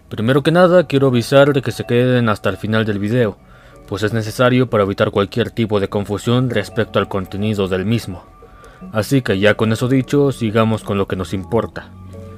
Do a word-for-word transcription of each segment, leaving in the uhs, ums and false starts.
Primero que nada, quiero avisar de que se queden hasta el final del video, pues es necesario para evitar cualquier tipo de confusión respecto al contenido del mismo. Así que ya con eso dicho, sigamos con lo que nos importa.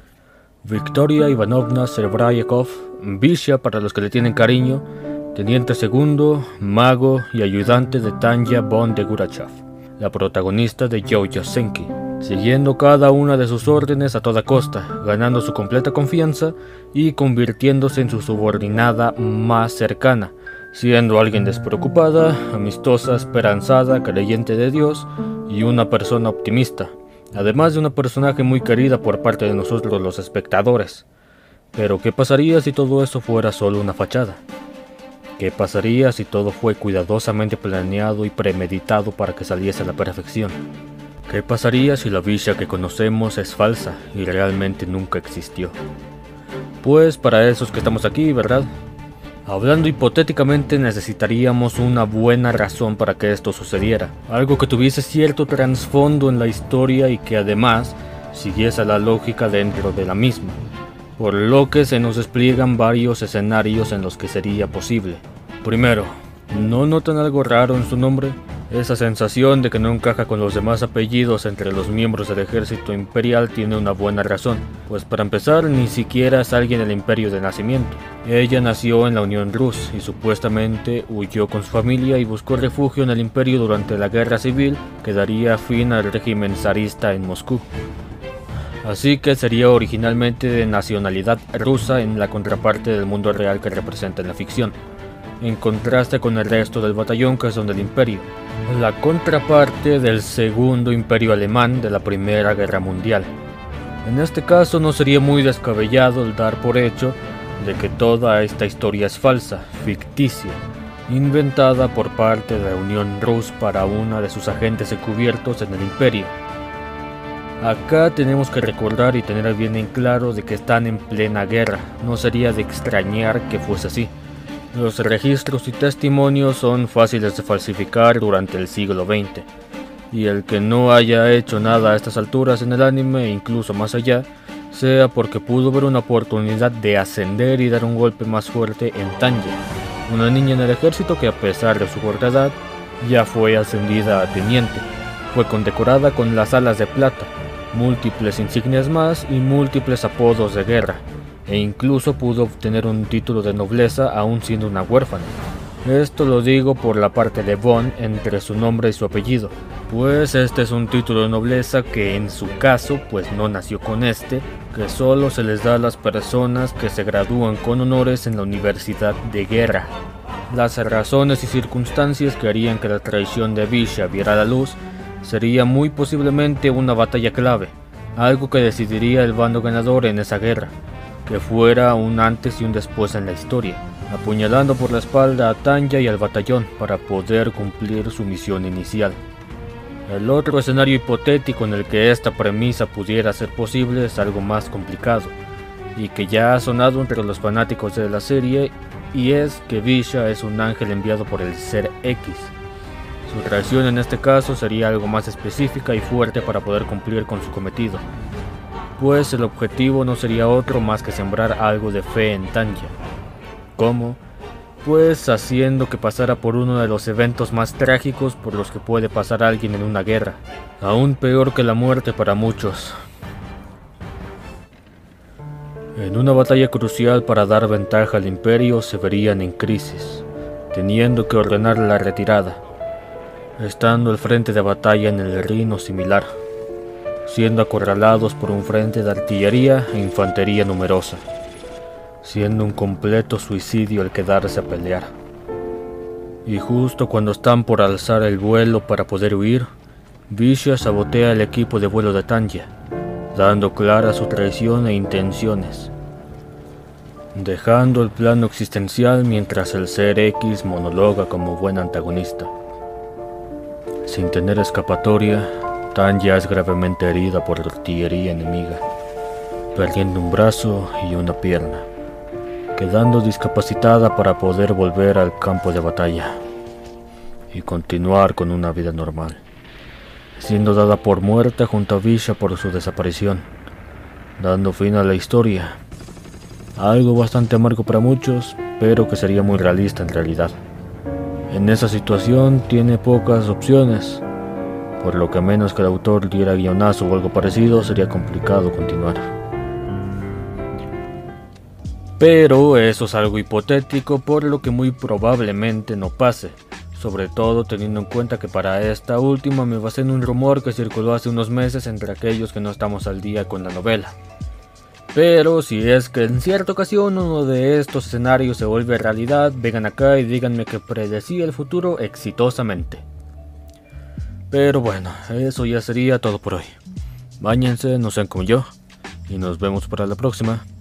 Victoria Ivanovna Serbrayakov, Visha para los que le tienen cariño, teniente segundo, mago y ayudante de Tanya von de Gurachev, la protagonista de Yo Yosenki, siguiendo cada una de sus órdenes a toda costa, ganando su completa confianza y convirtiéndose en su subordinada más cercana, siendo alguien despreocupada, amistosa, esperanzada, creyente de Dios y una persona optimista, además de una personaje muy querida por parte de nosotros los espectadores. Pero ¿qué pasaría si todo eso fuera solo una fachada? ¿Qué pasaría si todo fue cuidadosamente planeado y premeditado para que saliese a la perfección? ¿Qué pasaría si la Visha que conocemos es falsa y realmente nunca existió? Pues para eso es que estamos aquí, ¿verdad? Hablando hipotéticamente, necesitaríamos una buena razón para que esto sucediera, algo que tuviese cierto trasfondo en la historia y que además siguiese la lógica dentro de la misma, por lo que se nos despliegan varios escenarios en los que sería posible. Primero, ¿no notan algo raro en su nombre? Esa sensación de que no encaja con los demás apellidos entre los miembros del ejército imperial tiene una buena razón, pues para empezar ni siquiera es alguien del imperio de nacimiento. Ella nació en la Unión Rus y supuestamente huyó con su familia y buscó refugio en el imperio durante la guerra civil que daría fin al régimen zarista en Moscú. Así que sería originalmente de nacionalidad rusa en la contraparte del mundo real que representa en la ficción, en contraste con el resto del batallón que son del imperio, la contraparte del segundo imperio alemán de la Primera Guerra Mundial. En este caso no sería muy descabellado el dar por hecho de que toda esta historia es falsa, ficticia, inventada por parte de la Unión Rus para una de sus agentes encubiertos en el imperio. Acá tenemos que recordar y tener bien en claro de que están en plena guerra, no sería de extrañar que fuese así. Los registros y testimonios son fáciles de falsificar durante el siglo veinte, y el que no haya hecho nada a estas alturas en el anime e incluso más allá, sea porque pudo ver una oportunidad de ascender y dar un golpe más fuerte en Tanya, una niña en el ejército que a pesar de su corta edad, ya fue ascendida a teniente, fue condecorada con las alas de plata, múltiples insignias más y múltiples apodos de guerra, e incluso pudo obtener un título de nobleza aún siendo una huérfana. Esto lo digo por la parte de von entre su nombre y su apellido, pues este es un título de nobleza que en su caso pues no nació con este, que solo se les da a las personas que se gradúan con honores en la Universidad de Guerra. Las razones y circunstancias que harían que la traición de Visha viera la luz sería muy posiblemente una batalla clave, algo que decidiría el bando ganador en esa guerra, que fuera un antes y un después en la historia, apuñalando por la espalda a Tanya y al batallón para poder cumplir su misión inicial. El otro escenario hipotético en el que esta premisa pudiera ser posible es algo más complicado, y que ya ha sonado entre los fanáticos de la serie, y es que Visha es un ángel enviado por el Ser X. Su traición en este caso sería algo más específica y fuerte para poder cumplir con su cometido, pues el objetivo no sería otro más que sembrar algo de fe en Tanya. ¿Cómo? Pues haciendo que pasara por uno de los eventos más trágicos por los que puede pasar alguien en una guerra, aún peor que la muerte para muchos. En una batalla crucial para dar ventaja al imperio se verían en crisis, teniendo que ordenar la retirada, estando al frente de batalla en el Rin o similar, siendo acorralados por un frente de artillería e infantería numerosa, siendo un completo suicidio el quedarse a pelear. Y justo cuando están por alzar el vuelo para poder huir, Visha sabotea el equipo de vuelo de Tanya, dando clara su traición e intenciones, dejando el plano existencial mientras el Ser X monologa como buen antagonista. Sin tener escapatoria, Tanya es gravemente herida por la artillería enemiga, perdiendo un brazo y una pierna, quedando discapacitada para poder volver al campo de batalla y continuar con una vida normal, siendo dada por muerta junto a Visha por su desaparición, dando fin a la historia. Algo bastante amargo para muchos, pero que sería muy realista en realidad. En esa situación tiene pocas opciones, por lo que a menos que el autor diera guionazo o algo parecido, sería complicado continuar. Pero eso es algo hipotético, por lo que muy probablemente no pase, sobre todo teniendo en cuenta que para esta última me basé en un rumor que circuló hace unos meses entre aquellos que no estamos al día con la novela. Pero si es que en cierta ocasión uno de estos escenarios se vuelve realidad, vengan acá y díganme que predecí el futuro exitosamente. Pero bueno, eso ya sería todo por hoy. Báñense, no sean como yo, y nos vemos para la próxima.